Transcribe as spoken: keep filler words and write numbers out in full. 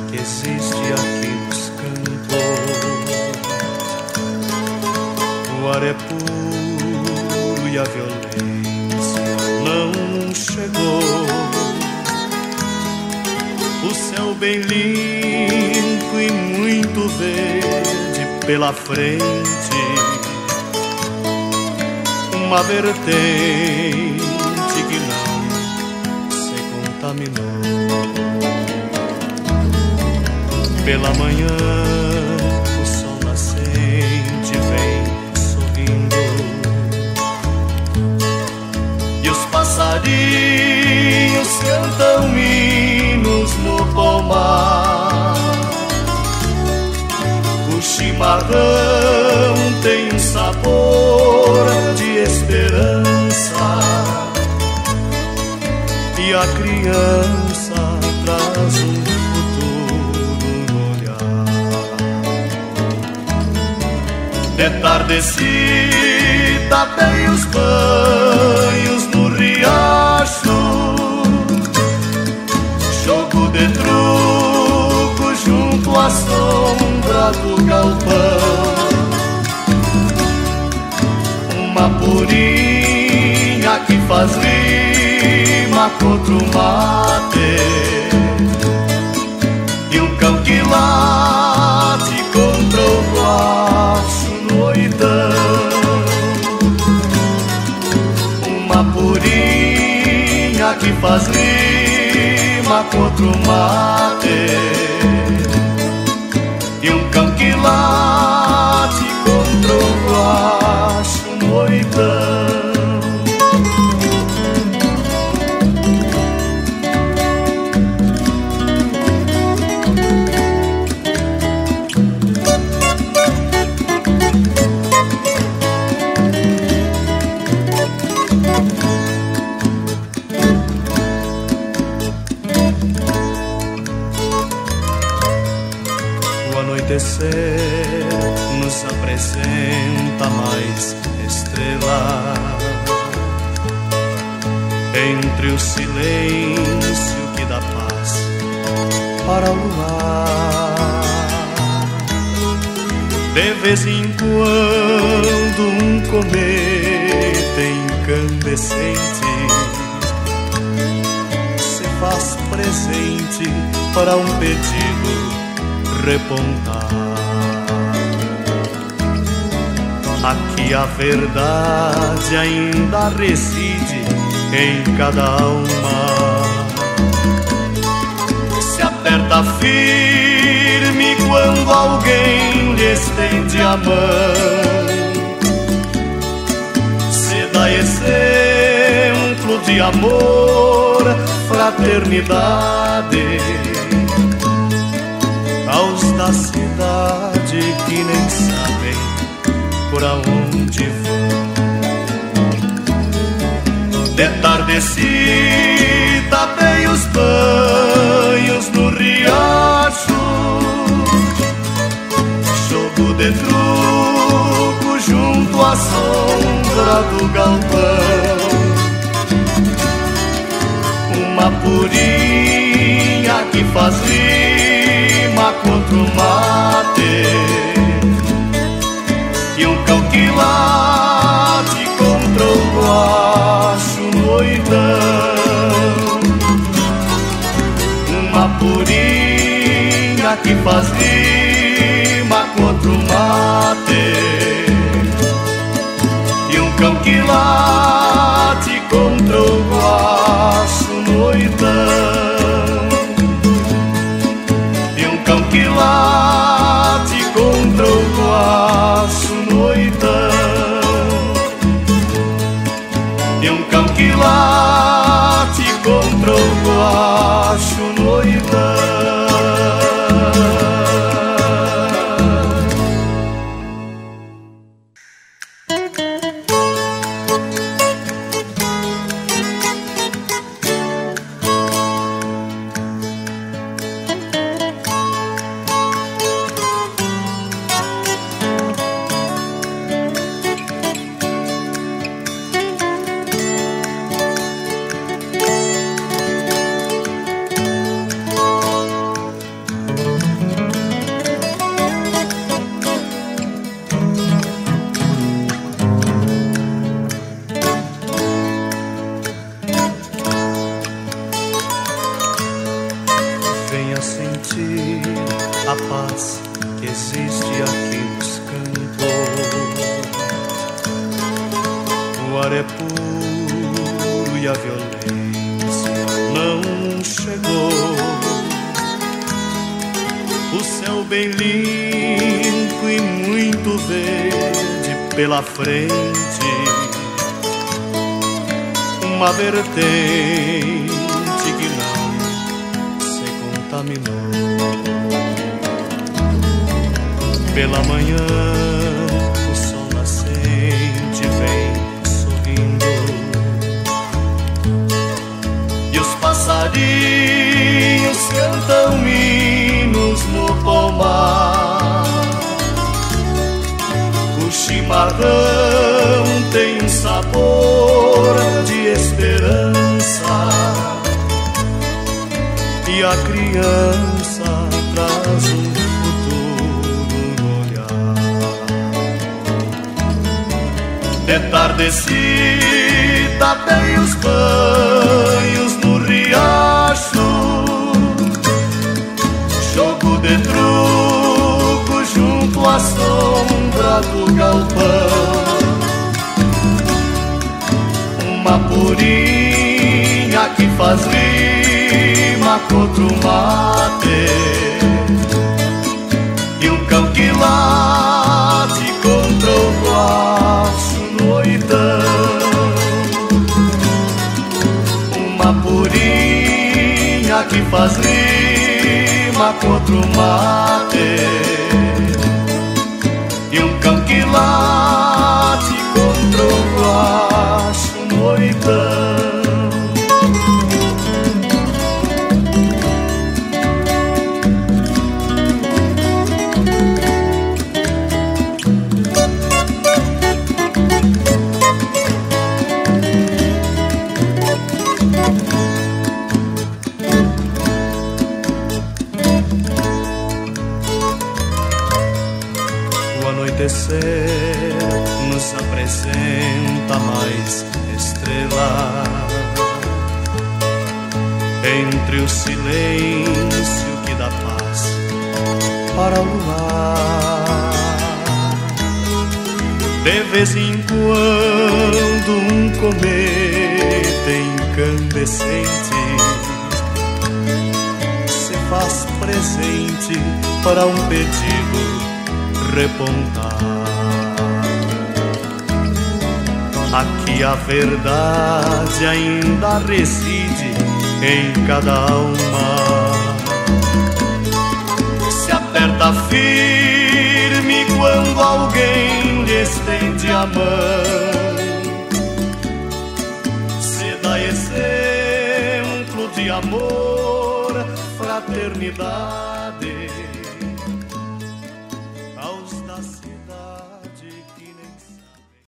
que existe aqui nos campos. O ar é puro e a violência não chegou. O céu bem limpo e muito verde pela frente, uma vertente que não se contaminou. Pela manhã o sol nascente vem sorrindo e os passarinhos cantam hinos no pomar. O chimarrão tem um sabor de esperança e a criança traz um futuro no olhar. De tardecida dei os banhos no riacho, jogo de truco junto à sombra do galpão. Uma purinha que faz rima contra o mate e um cão que late contra o guacho no oitão. Uma purinha que faz rima contra o mate e um cão que late contra o guacho no oitão. O anoitecer nos apresenta mais estrelas entre o silêncio que dá paz para o luar. De vez em quando um cometa incandescente se faz presente para um pedido repontar. Aqui a verdade ainda reside em cada alma. Se aperta firme quando alguém lhe estende a mão. Se dá exemplo de amor, fraternidade aos da cidade que nem sabem por aonde vão. De tardecida dei os banhos no riacho, jogo de truco junto à sombra do galpão. Uma purinha que faz rima contra o mate e um cão que late contra o guacho no oitão. Uma purinha que faz rima contra o mate e um cão que late contra o guacho no oitão. Que late contra o guacho no oitão. E um cão que late contra o guacho no oitão. a paz que existe aqui nos campos. O ar é puro e a violência não chegou. O céu bem limpo e muito verde pela frente, uma vertente que não se contaminou. Pela manhã o sol nascente vem sorrindo e os passarinhos cantam hinos no pomar. O chimarrão tem um sabor de esperança e a criança traz um futuro no olhar. De tardecida tem os banhos no riacho, jogo de truco junto à sombra do galpão. Uma purinha que faz rima contra o mate e um cão que late contra o guacho no oitão. Uma purinha que faz rima contra o mate e um cão que late contra o guacho no oitão. O anoitecer nos apresenta mais estrelas entre o silêncio que dá paz para o luar. De vez em quando um cometa incandescente se faz presente para um pedido repontar. Aqui a verdade ainda reside em cada alma. Se aperta firme quando alguém lhe estende a mão. Se dá exemplo de amor, fraternidade